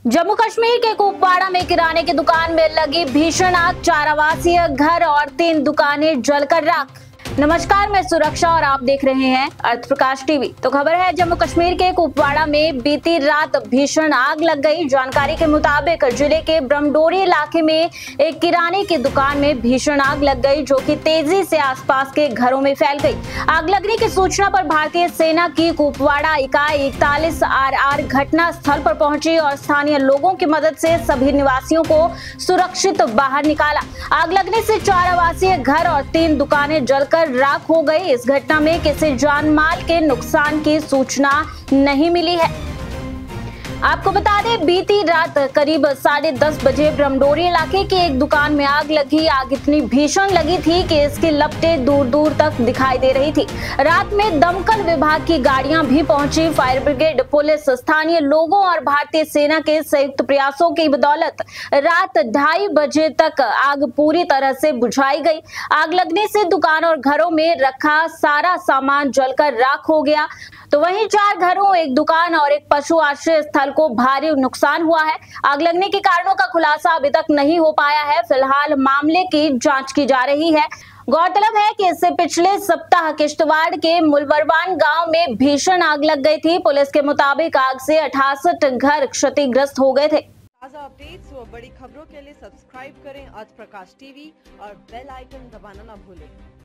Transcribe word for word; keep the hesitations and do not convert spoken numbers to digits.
जम्मू कश्मीर के कुपवाड़ा में किराने की दुकान में लगी भीषण आग, चार आवासीय घर और तीन दुकानें जलकर राख। नमस्कार, मैं सुरक्षा और आप देख रहे हैं अर्थ प्रकाश टीवी। तो खबर है, जम्मू कश्मीर के कुपवाड़ा में बीती रात भीषण आग लग गई। जानकारी के मुताबिक जिले के ब्रह्मडोरी इलाके में एक किराने की दुकान में भीषण आग लग गई, जो कि तेजी से आसपास के घरों में फैल गई। आग लगने की सूचना पर भारतीय सेना की कुपवाड़ा इकाई इकतालीस आर आर घटना स्थल पर पहुंची और स्थानीय लोगों की मदद से सभी निवासियों को सुरक्षित बाहर निकाला। आग लगने से चार आवासीय घर और तीन दुकानें जलकर राख हो गई। इस घटना में किसी जान माल के नुकसान की सूचना नहीं मिली है। आपको बता दें, बीती रात करीब साढ़े दस बजे ब्रह्मडोरी इलाके की एक दुकान में आग लगी। आग इतनी भीषण लगी थी कि इसकी लपटें दूर दूर तक दिखाई दे रही थी। रात में दमकल विभाग की गाड़ियां भी पहुंची। फायर ब्रिगेड, पुलिस, स्थानीय लोगों और भारतीय सेना के संयुक्त प्रयासों की बदौलत रात ढाई बजे तक आग पूरी तरह से बुझाई गई। आग लगने से दुकान और घरों में रखा सारा सामान जलकर राख हो गया। तो वहीं चार घरों, एक दुकान और एक पशु आश्रय स्थल को भारी नुकसान हुआ है। आग लगने के कारणों का खुलासा अभी तक नहीं हो पाया है। फिलहाल मामले की जांच की जा रही है। गौरतलब है कि इससे पिछले सप्ताह किश्तवाड़ के मुलवरवान गांव में भीषण आग लग गई थी। पुलिस के मुताबिक आग से अठासठ घर क्षतिग्रस्त हो गए थे। ताज़ा अपडेट्स व बड़ी खबरों के लिए सब्सक्राइब करें आज प्रकाश टीवी और बेल आइकन दबाना ना भूलें।